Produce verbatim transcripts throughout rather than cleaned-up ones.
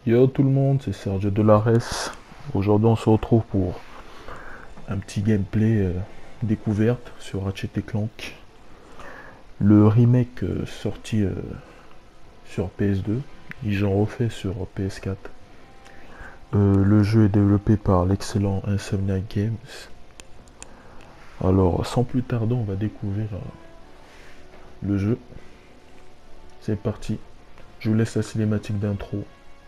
Yo tout le monde, c'est Sergio Delares. Aujourd'hui on se retrouve pour un petit gameplay euh, découverte sur Ratchet et Clank. Le remake euh, sorti euh, sur P S deux, ils ont refait sur P S quatre. Euh, le jeu est développé par l'excellent Insomniac Games. Alors sans plus tarder on va découvrir euh, le jeu. C'est parti, je vous laisse la cinématique d'intro.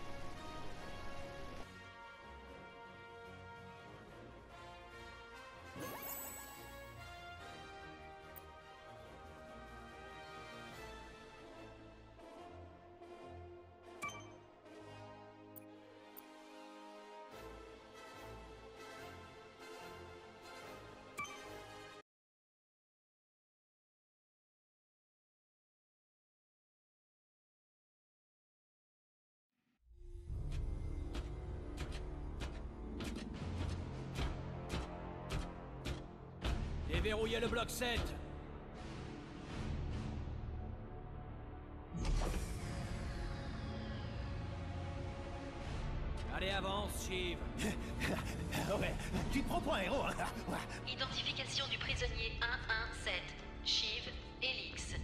Déverrouillez le bloc sept. Allez, avance, Shiv. Ouais, tu te prends pour un héros, hein. Identification du prisonnier un un sept, Shiv, Elix.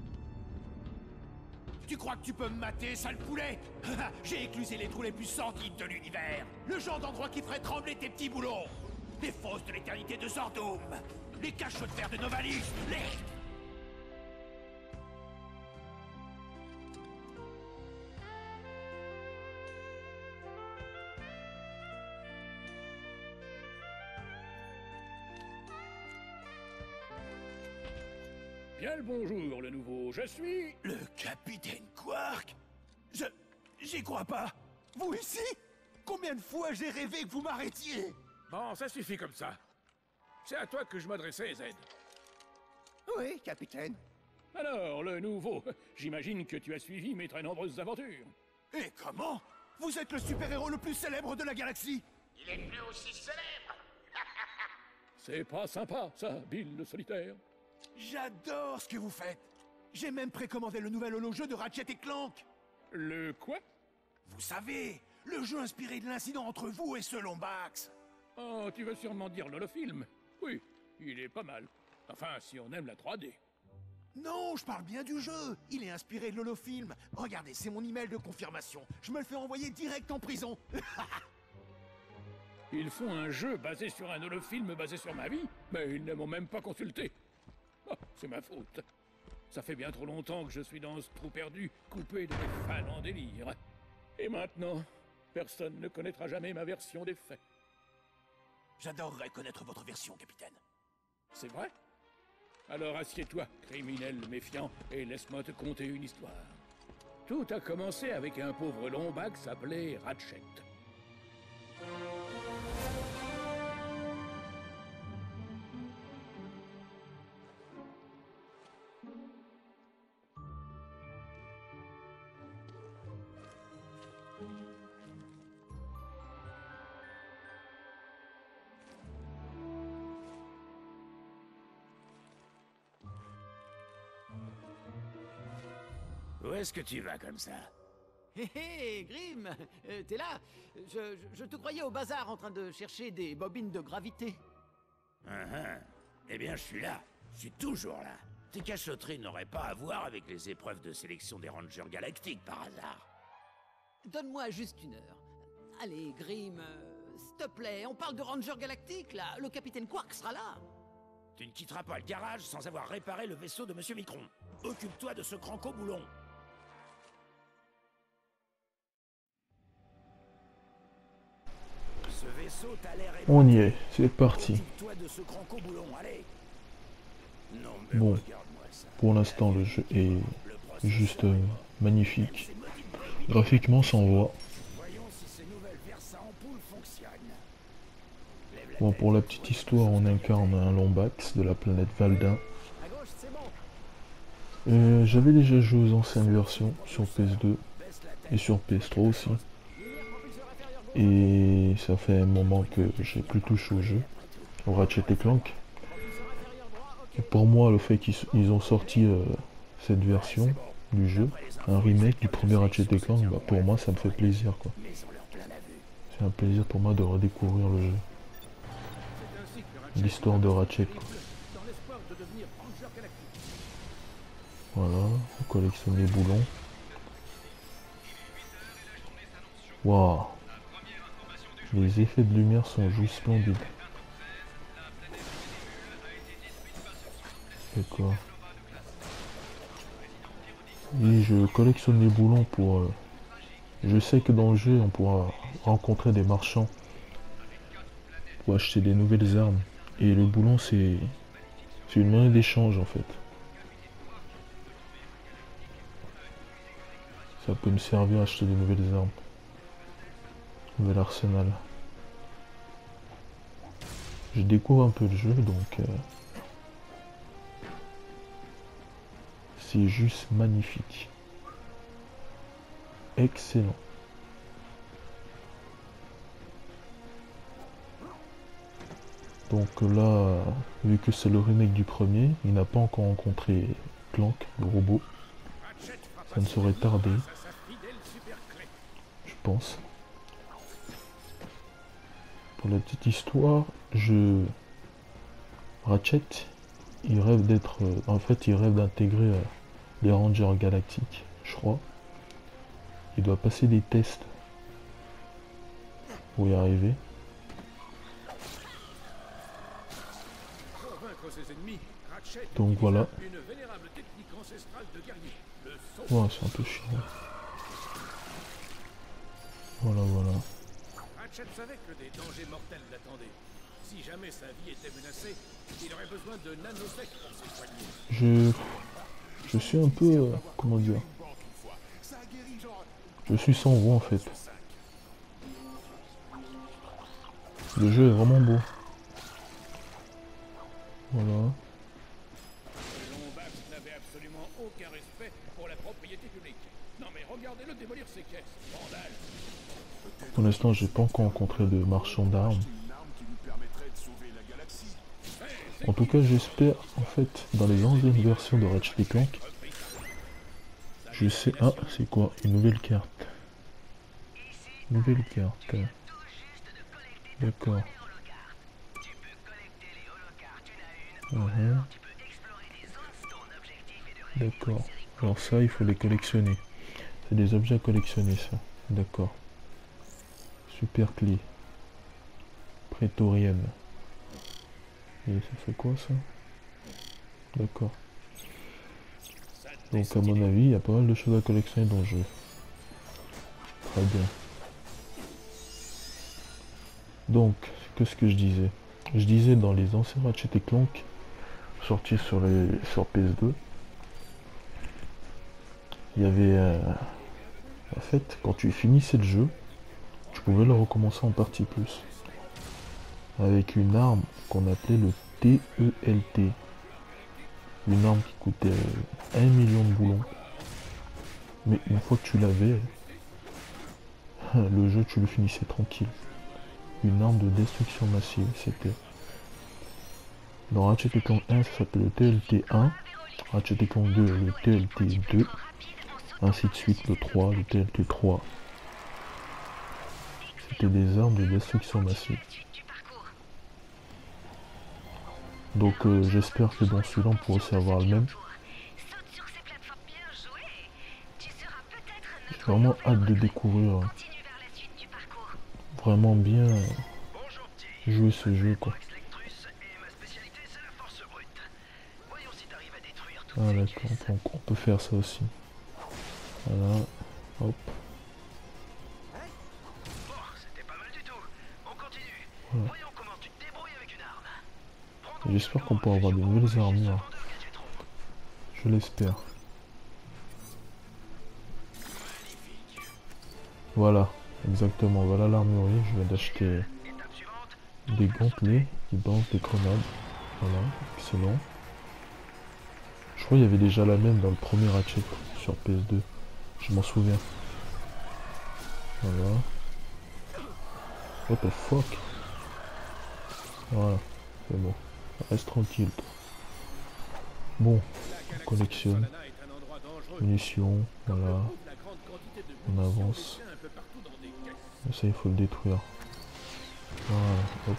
Tu crois que tu peux me mater, sale poulet? J'ai éclusé les trous les plus sordides de l'univers. Le genre d'endroit qui ferait trembler tes petits boulons. Les fosses de l'éternité de Zordum. Les cachots de fer de Novalis. Les... Bien le bonjour, le nouveau. Je suis... Le capitaine Quark? Je... J'y crois pas. Vous ici? Combien de fois j'ai rêvé que vous m'arrêtiez? Bon, ça suffit comme ça. C'est à toi que je m'adressais, Z. Oui, capitaine. Alors, le nouveau, j'imagine que tu as suivi mes très nombreuses aventures. Et comment? Vous êtes le super-héros le plus célèbre de la galaxie. Il est plus aussi célèbre. C'est pas sympa, ça, Bill le solitaire. J'adore ce que vous faites. J'ai même précommandé le nouvel holo-jeu de Ratchet et Clank. Le quoi? Vous savez, le jeu inspiré de l'incident entre vous et ce Lombax. Oh, tu veux sûrement dire l'holofilm. Oui, il est pas mal. Enfin, si on aime la trois D. Non, je parle bien du jeu. Il est inspiré de l'holofilm. Regardez, c'est mon email de confirmation. Je me le fais envoyer direct en prison. Ils font un jeu basé sur un holofilm basé sur ma vie, mais ils ne m'ont même pas consulté. Oh, c'est ma faute. Ça fait bien trop longtemps que je suis dans ce trou perdu, coupé de mes fans en délire. Et maintenant, personne ne connaîtra jamais ma version des faits. J'adorerais connaître votre version, capitaine. C'est vrai? Alors assieds-toi, criminel méfiant, et laisse-moi te conter une histoire. Tout a commencé avec un pauvre lombax appelé Ratchet. Où est-ce que tu vas comme ça? Hé hé, Grim, euh, t'es là? je, je, je te croyais au bazar en train de chercher des bobines de gravité. Ah ah. Eh bien, je suis là. Je suis toujours là. Tes cachotteries n'auraient pas à voir avec les épreuves de sélection des Rangers Galactiques, par hasard. Donne-moi juste une heure. Allez, Grim, euh, s'il te plaît, on parle de Ranger Galactique, là. Le capitaine Quark sera là. Tu ne quitteras pas le garage sans avoir réparé le vaisseau de Monsieur Micron. Occupe-toi de ce cranco-boulon. Ce vaisseau t'a l'air On y est, c'est parti. Occupe-toi de ce cranco-boulon, allez. Non, mais Bon, regarde-moi ça. pour l'instant le jeu est Le processeur juste euh, magnifique. ces maudites bobines. Graphiquement ça envoie. Voyons si ces nouvelles verses à ampoule fonctionnent. Lève la Bon, tête, pour la voyons petite si histoire, ce on sont incarne un Lombax de la planète Valdin. À gauche, c'est bon. Euh, J'avais déjà joué aux anciennes versions sur P S deux et sur P S trois aussi. Lumière propulseur inférieur gauche. Et ça fait un moment que j'ai plus touché au jeu, au Ratchet et Clank. Propulseur inférieur droit, ok. Et pour moi, le fait qu'ils ils ont sorti euh, cette version, du jeu, un remake du premier Ratchet et Clank, bah pour moi ça me fait plaisir quoi. C'est un plaisir pour moi de redécouvrir le jeu. L'histoire de Ratchet quoi. Voilà, on collectionne les boulons. Waouh! Les effets de lumière sont juste splendides. D'accord. Oui, je collectionne les boulons pour... Euh, je sais que dans le jeu, on pourra rencontrer des marchands pour acheter des nouvelles armes. Et le boulon, c'est... c'est une monnaie d'échange, en fait. Ça peut me servir à acheter des nouvelles armes. Nouvel arsenal. Je découvre un peu le jeu, donc... Euh, c'est juste magnifique. Excellent. Donc là, vu que c'est le remake du premier, il n'a pas encore rencontré Clank, le robot. Ça ne saurait tarder. Je pense. Pour la petite histoire, je... Ratchet, il rêve d'être... Euh, en fait, il rêve d'intégrer euh, les Rangers Galactiques, je crois. Il doit passer des tests pour y arriver. Donc voilà. Ouais, c'est un peu chiant. Voilà, voilà. Ratchet savait que des dangers mortels l'attendaient. Si jamais sa vie était menacée, il aurait besoin de nanosec pour se soigner. Je... Je suis un peu... Euh, comment dire... Je suis sans voix en fait. Le jeu est vraiment beau. Voilà. Lombax n'avait absolument aucun respect pour la propriété publique. Non mais regardez-le démolir ses caisses, vandale. Pour l'instant, j'ai pas encore rencontré de marchand d'armes. En tout cas, j'espère, en fait, dans les anciennes versions de Ratchet et Clank, je sais... Ah, c'est quoi? Une nouvelle carte. Nouvelle carte. D'accord. Uh-huh. D'accord. Alors ça, il faut les collectionner. C'est des objets à collectionner, ça. D'accord. Super clé. Prétorienne. Et ça fait quoi, ça? D'accord. Donc, à mon avis, il y a pas mal de choses à collectionner dans le jeu. Très bien. Donc, qu'est-ce que je disais? Je disais dans les anciens Ratchet et Clank, sortis sur, les, sur P S deux, il y avait... Euh, en fait, quand tu finissais le jeu, tu pouvais le recommencer en partie plus. Avec une arme qu'on appelait le T E L T. Une arme qui coûtait un million de boulons. Mais une fois que tu l'avais, le jeu tu le finissais tranquille. Une arme de destruction massive, c'était. Dans Ratchet et Clank un, ça s'appelle le T L T un. Ratchet et Clank deux, le T L T deux. Ainsi de suite, le trois, le T L T trois. C'était des armes de destruction massive. Donc euh, j'espère que dans celui-là on pourra aussi avoir le même. J'ai vraiment hâte de découvrir vraiment bien jouer ce jeu quoi. Ah d'accord, donc on peut faire ça aussi. Voilà, hop. Voilà. J'espère qu'on pourra avoir de nouvelles armures. Je l'espère. Voilà, exactement. Voilà l'armurerie. Je viens d'acheter des gantelets qui balancent des grenades. Voilà, excellent. Je crois qu'il y avait déjà la même dans le premier Ratchet sur P S deux. Je m'en souviens. Voilà. What the fuck? Voilà, c'est bon. Reste tranquille. Bon, on collectionne. munitions, voilà. On avance. Ça, il faut le détruire. Voilà, hop.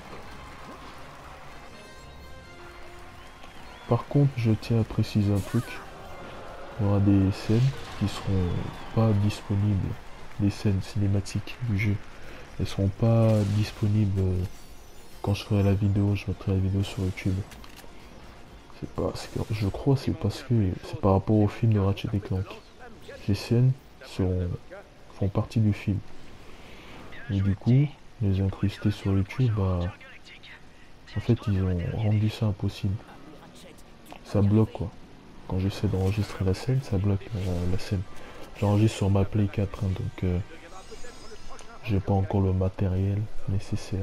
Par contre, je tiens à préciser un truc. Il y aura des scènes qui seront pas disponibles. Des scènes cinématiques du jeu. Elles seront pas disponibles quand je ferai la vidéo. Je mettrai la vidéo sur YouTube. C'est parce que, je crois, c'est parce que c'est par rapport au film de Ratchet et Clank. Ces scènes seront, font partie du film. Et du coup, les incruster sur YouTube, bah, en fait, ils ont rendu ça impossible. Ça bloque, quoi. Quand j'essaie d'enregistrer la scène, ça bloque euh, la scène. J'enregistre sur ma Play quatre, hein, donc euh, j'ai pas encore le matériel nécessaire.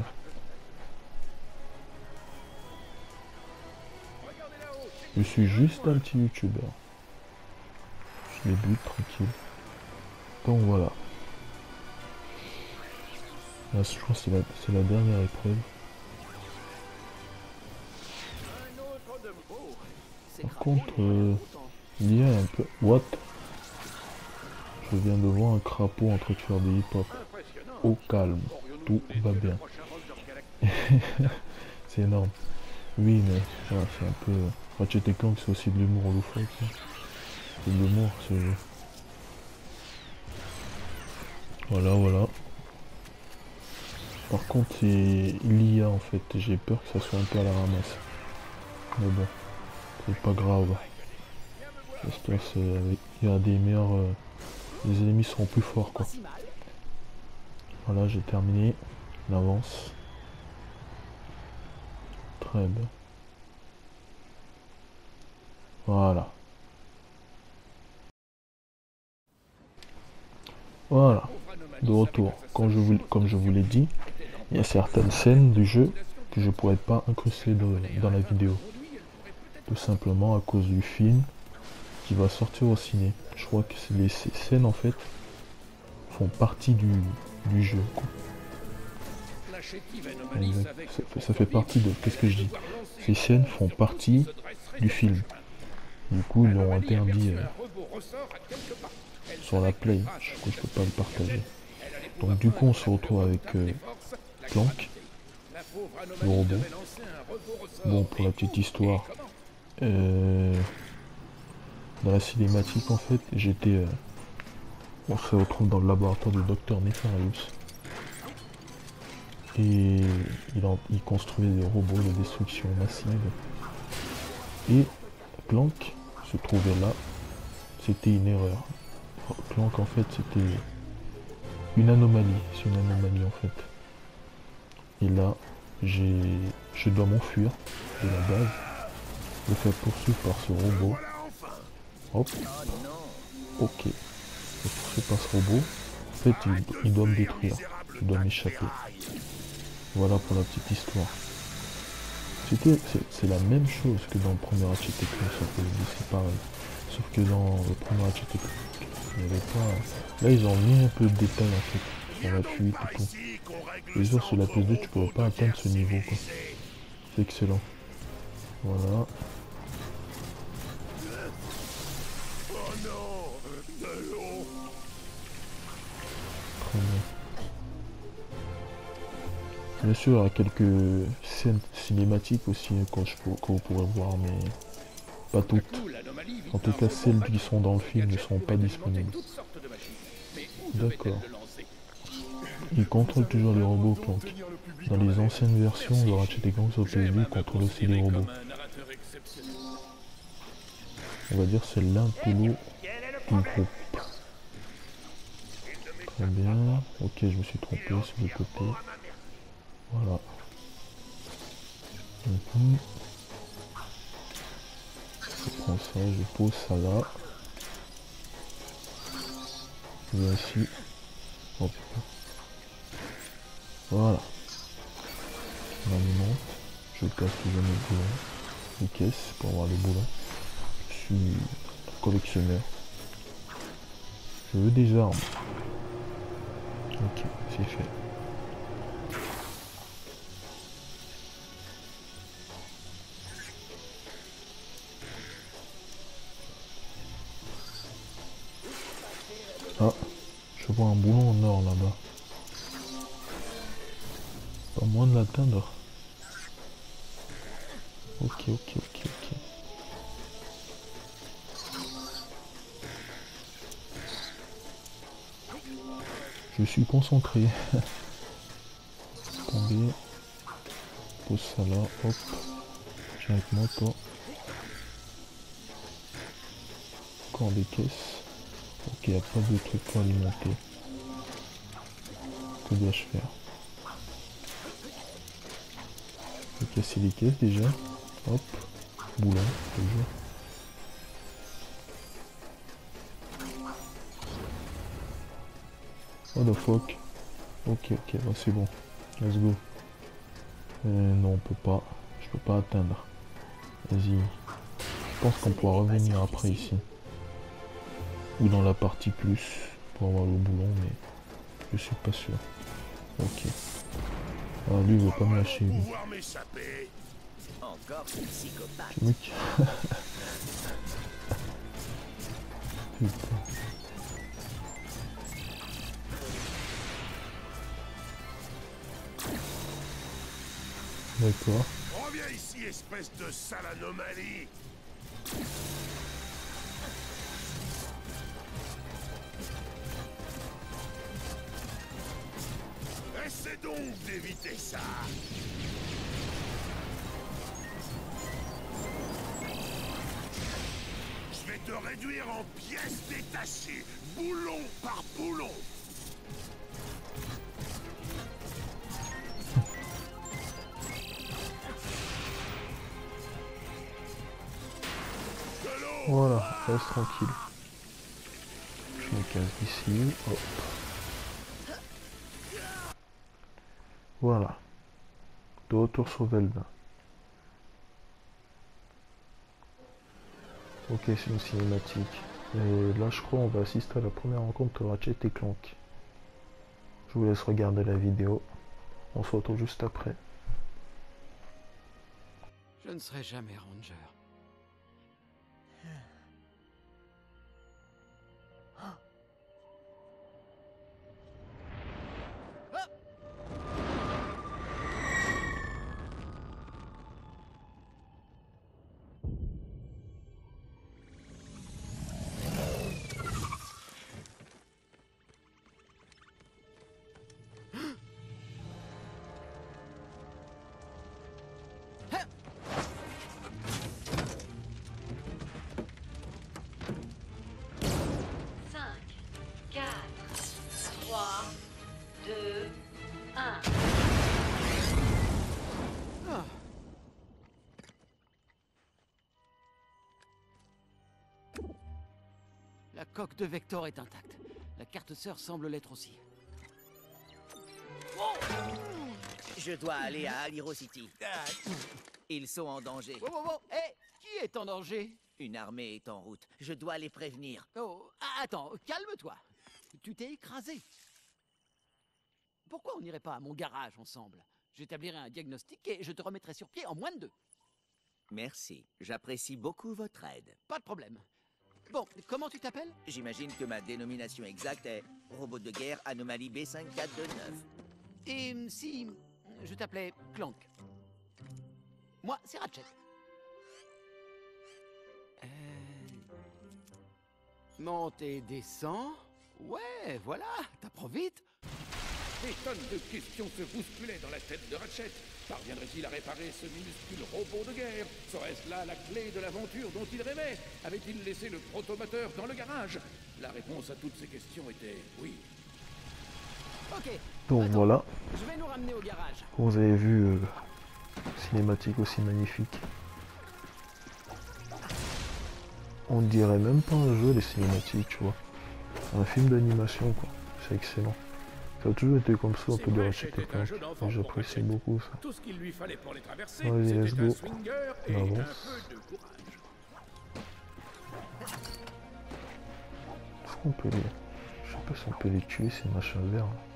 Je suis juste un petit youtubeur. Je débute tranquille. Donc voilà. Là, je pense que c'est la, c'est la dernière épreuve. Par contre, euh, il y a un peu... What? Je viens de voir un crapaud entre tueurs de hip-hop. Au calme, tout va bien. C'est énorme. Oui, mais voilà, c'est un peu... Ratchet et Clank, c'est aussi de l'humour loufoque. C'est de l'humour, ce jeu. Voilà, voilà. Par contre, c'est l'I A en fait. J'ai peur que ça soit un peu à la ramasse. Mais bon, c'est pas grave. J'espère qu'il y a des meilleurs... Euh, les ennemis seront plus forts, quoi. Voilà, j'ai terminé. On avance. Très bien. Voilà. Voilà. De retour. Comme je vous, comme je vous l'ai dit, il y a certaines scènes du jeu que je pourrais pas incruster de, dans la vidéo. Tout simplement à cause du film qui va sortir au ciné. Je crois que les, ces scènes en fait font partie du, du jeu, quoi. Donc, ça, fait, ça fait partie de... Qu'est-ce que je dis? Ces scènes font partie du film. Du coup, ils l'ont interdit euh, sur la Play. Je crois que je peux pas le partager. Donc du coup, on se retrouve avec euh, Clank, le robot. Bon, pour la petite histoire, euh, dans la cinématique, en fait, j'étais... Euh, on se retrouve dans le laboratoire du docteur Nefarius. Et il, en, il construisait des robots de destruction massive. Et Clank se trouvait là. C'était une erreur. Clank, en fait, c'était une anomalie. C'est une anomalie, en fait. Et là, j'ai, je dois m'enfuir de la base. Me faire poursuivre par ce robot. Hop. Ok. Je poursuis par ce robot. En fait, il, il doit me détruire. Je dois m'échapper. Voilà pour la petite histoire. C'était, c'est la même chose que dans le premier Ratchet et Clank, c'est pareil. Sauf que dans le premier Ratchet et Clank, il n'y avait pas... Là, ils ont mis un peu de détails en fait, sur la fuite et tout. Les autres sur la P S deux, tu pourrais pas atteindre ce niveau, quoi. C'est excellent. Voilà. Très bien. Bien sûr, il y a quelques scènes cinématiques aussi que, je, que vous pourrez voir, mais pas toutes. En tout cas, celles qui sont dans le film ne seront pas disponibles. D'accord. Il contrôle toujours les robots, Clank. Dans les anciennes versions de Ratchet et Clank sur P S deux, il contrôle aussi les robots. On va dire c'est l'intello du groupe. Très bien. Ok, je me suis trompé sur le côté. Voilà. Mm-hmm. Je prends ça, je pose ça là. Je viens ici. Oh putain. Voilà. On alimente. Je casse toujours mes boulons. Les caisses pour avoir les boulons. Je suis collectionneur. Je veux des armes. Ok, c'est fait. Ah, je vois un boulon en or là-bas. Pas moins de l'atteindre. Ok, ok, ok, ok. Je suis concentré. Tomber. Pose ça là, hop. Viens avec moi, toi. Encore des caisses. Ok, il n'y a pas de trucs pour alimenter. Que dois-je faire? Je vais casser les caisses déjà. Hop. Boulon, toujours. What the fuck? Ok, ok, bah c'est bon. Let's go. Euh, non, on peut pas. Je peux pas atteindre. Vas-y. Je pense qu'on pourra revenir après ici. Ou dans la partie plus. Pour avoir le boulon, mais je suis pas sûr. Ok. Ah, lui, il veut pas me lâcher, lui. Ce mec. Putain. D'accord. Reviens ici, espèce de sale anomalie. Essaie donc d'éviter ça. Je vais te réduire en pièces détachées, boulon par boulon. Voilà, reste tranquille. Je me casse d'ici. Hop. Voilà. De retour sur Velda. Ok, c'est une cinématique. Et là, je crois on va assister à la première rencontre de Ratchet et Clank. Je vous laisse regarder la vidéo. On se retrouve juste après. Je ne serai jamais Ranger. La coque de Vector est intacte. La carte sœur semble l'être aussi. Je dois aller à Aliro City. Ils sont en danger. Wow, wow, wow. Hé, qui est en danger? Une armée est en route. Je dois les prévenir. Oh, ah, attends, calme-toi. Tu t'es écrasé. Pourquoi on n'irait pas à mon garage ensemble? J'établirai un diagnostic et je te remettrai sur pied en moins de deux. Merci. J'apprécie beaucoup votre aide. Pas de problème. Bon, comment tu t'appelles? J'imagine que ma dénomination exacte est Robot de guerre Anomalie B cinq quatre deux neuf. Et si je t'appelais Clank? Moi, c'est Ratchet. Euh... Monte et descend. Ouais, voilà, t'apprends vite. Des tonnes de questions se bousculaient dans la tête de Ratchet. Parviendrait-il à réparer ce minuscule robot de guerre? Serait-ce là la clé de l'aventure dont il rêvait? Avait-il laissé le protomoteur dans le garage? La réponse à toutes ces questions était oui. Ok. Donc Attends, voilà. je vais nous ramener au garage. Comme vous avez vu, euh, cinématique aussi magnifique. On dirait même pas un jeu les cinématiques, tu vois. Un film d'animation quoi. C'est excellent. Ça a toujours été comme ça un peu de Ratchet et Clank. Et j'apprécie beaucoup ça. Tout ce qu'il lui fallait pour les traverser, Allez, let's c'était un go. swinger et On un avance. peu de courage. Est-ce qu'on peut les... Je sais pas si on peut les tuer ces machins verts. Là.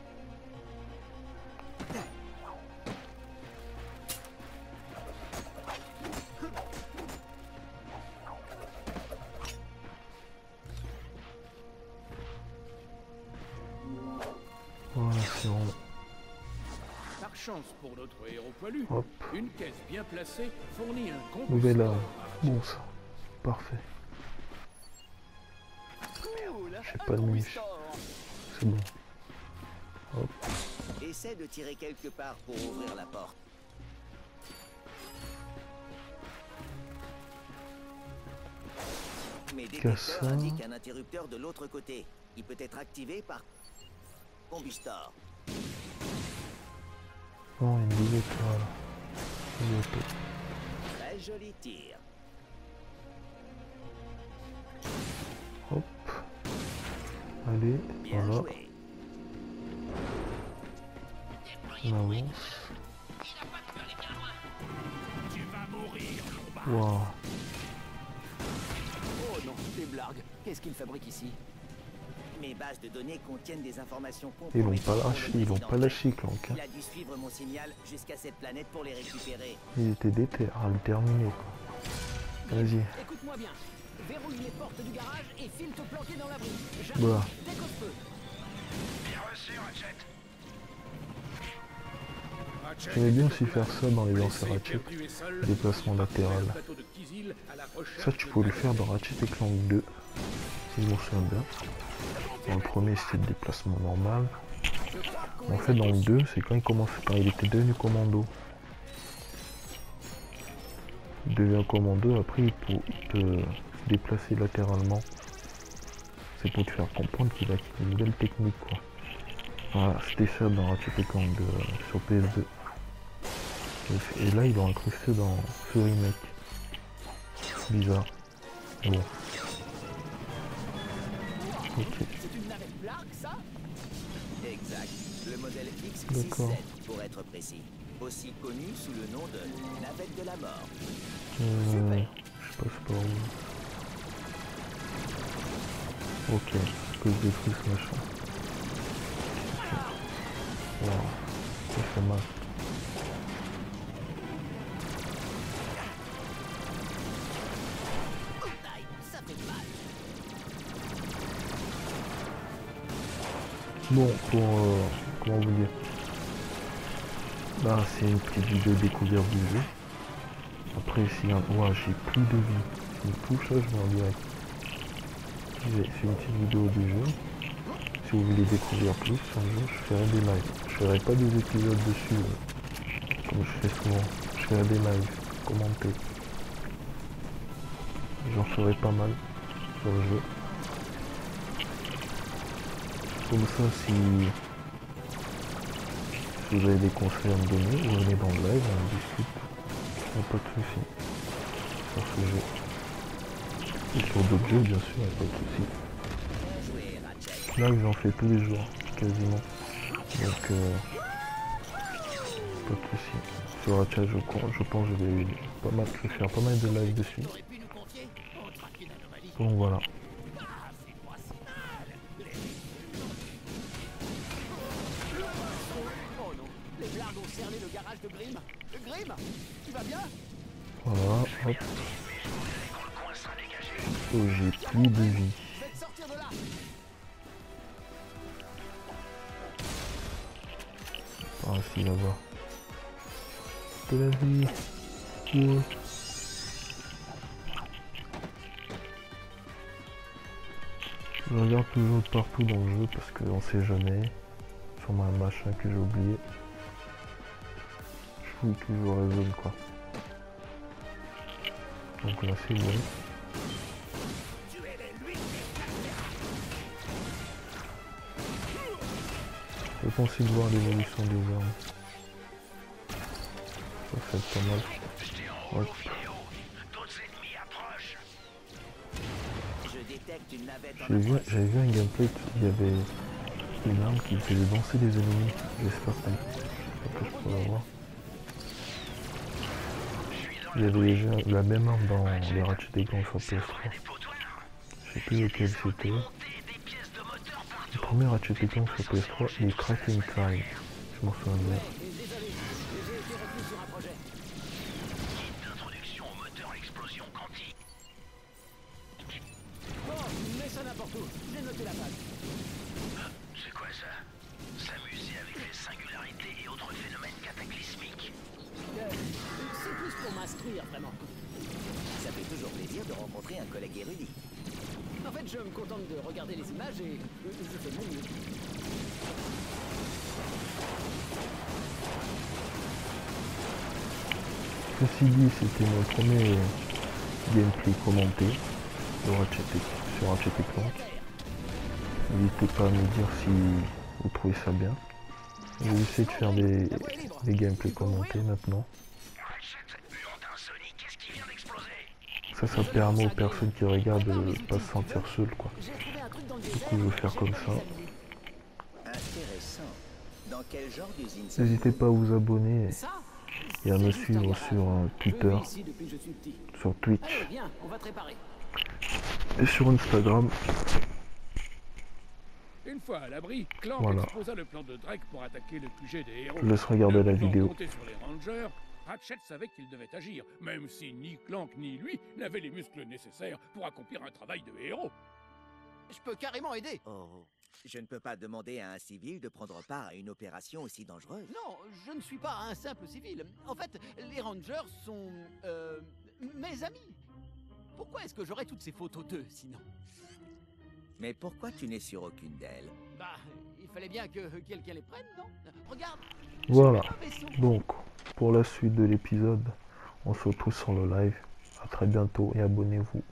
Voilà, c'est bon. Par chance pour notre héros poilu, Hop. une caisse bien placée fournit un combo. Nouvelle arme. Bon ça. Parfait. J'ai pas de munitions. C'est bon. Hop. Essaie de tirer quelque part pour ouvrir la porte. Mes détecteurs indiquent un interrupteur de l'autre côté. Il peut être activé par combustor. Oh, une double étoile. Une auto. Très joli tir. Hop. Allez, Bien voilà. joué. On avance. Tu vas mourir, Lombard. Waouh. Oh non, des blagues. Qu'est-ce qu'il fabrique ici? Mes bases de données contiennent des informations Ils l'ont compromettantes pas pour lâché, le ils l'ont président pas Drake. lâché, Clank. Hein. Il a dû suivre mon signal jusqu'à cette planète pour les récupérer. Il était déter à le terminer quoi. Vas-y. Écoute-moi bien. Verrouille les portes du garage et file te planquer dans l'abri. J'arrive Voilà. dès que je peux. Bien reçu, Ratchet. Ratchet J'aimais bien est aussi sur faire place. ça dans les Blessé, lancers Ratchet. perdu et seul, Déplacement il latéral. partait vers le bateau de Kizil à la recherche Ça tu de peux le Drake. faire dans Ratchet et Clank deux. Si je m'en souviens bien. Dans le premier c'était le déplacement normal. En fait dans le deux c'est quand il commence, quand il était devenu commando. Il devient commando, après il peut, il peut se déplacer latéralement. C'est pour te faire comprendre qu'il a une nouvelle technique quoi. Voilà, c'était ça dans Ratchet et Clank deux euh, sur P S deux. Et, et là ils l'ont incrusté dans ce remake. Bizarre. Mais bon. Ok. C'est une navette Blarg, ça? Exact. Le modèle X D'accord. soixante-sept pour être précis. Aussi connu sous le nom de navette de la mort. Euh, Super. je passe par où? Ok, que je détruis ce machin. Wow, ça fait mal. Aïe, ça fait mal. Bon, pour... Euh, comment vous dire? Là, c'est une petite vidéo découverte du jeu. Après, si un... Ouais, j'ai plus de vie. Si je touche ça, je vais en direct. C'est une petite vidéo du jeu. Si vous voulez découvrir plus, un jour, je ferai des lives. Je ferai pas des épisodes dessus, euh, comme je fais souvent. Je ferai des lives, commenter. J'en ferai pas mal sur le jeu. Comme ça, si, si vous avez des conseils à me donner, vous venez dans le live, on en discute. Il n'y a pas de souci sur ce jeu. Et sur d'autres jeux, bien sûr, il n'y a pas de souci. Bien joué, Ratchet. Là, j'en fais tous les jours, quasiment. Donc, euh, pas de souci. Sur Ratchet, je, crois- je pense que je vais, pas mal, je vais faire pas mal de live dessus. T'aurais pu nous confier? On traque une anomalie. Donc voilà. Ah, c'est pas si mal. Oh non, les Blarg ont cerné le garage de Grim. Grim, tu vas bien? Voilà, hop. Oh, j'ai plus de vie. Faites sortir de là. Ah si, là-bas. De la vie. Ouais. Je regarde toujours partout dans le jeu parce qu'on sait jamais. Sûrement un machin que j'ai oublié. Je fouille toujours la zone quoi. Donc là c'est bon. Je pense essayer de voir l'évolution des armes. Ça fait pas mal. Hop. Je détecte une navette en J'ai vu, approche. j'avais vu un gameplay, il y avait une arme qui faisait danser les ennemis. J'espère que, que je pourrais voir. Il y avait déjà la même arme dans les Ratchet et Clank sur P S trois. Je sais plus lequel c'était. Le premier Ratchet et Clank sur P S trois, il est Cracking Time. Je m'en souviens bien. Désolé, j'ai été retenu sur un projet. D'introduction au moteur à explosion quantique. Bon, mets ça n'importe où. J'ai noté la page. C'est quoi ça? Samuel contente de regarder les images et euh, je fais mon mieux. Ceci dit, c'était mon premier gameplay commenté de Ratchet et- sur Ratchet et Clank. N'hésitez pas à me dire si vous trouvez ça bien. Je vais essayer de faire des, des gameplays commentés maintenant. Ça, ça permet aux personnes qui regardent de ne pas se sentir seules, quoi. J'ai trouvé un truc dans le Du désert. coup, je vais faire comme ça. Intéressant. Dans quel genre d'usine N'hésitez pas à vous abonner Ça, et à c'est me juste un suivre garage. sur euh, Je Twitter, vis ici depuis que je suis petit. sur Twitch Allez, viens, on va te réparer. et sur Instagram. Une fois à l'abri, Clank Voilà. exposa le plan de Drake pour attaquer le Q G des héros. Je laisse regarder la Ne pouvant vidéo. compter sur les Rangers, Ratchet savait qu'il devait agir, même si ni Clank ni lui n'avaient les muscles nécessaires pour accomplir un travail de héros. Je peux carrément aider. Oh, je ne peux pas demander à un civil de prendre part à une opération aussi dangereuse. Non, je ne suis pas un simple civil. En fait, les Rangers sont... Euh, mes amis. Pourquoi est-ce que j'aurais toutes ces photos d'eux, sinon? Mais pourquoi tu n'es sur aucune d'elles? Bah, il fallait bien que quelqu'un les prenne, non? Regarde. Voilà. j'ai un vaisseau. Donc, pour la suite de l'épisode, on se retrouve sur le live. À très bientôt et abonnez-vous.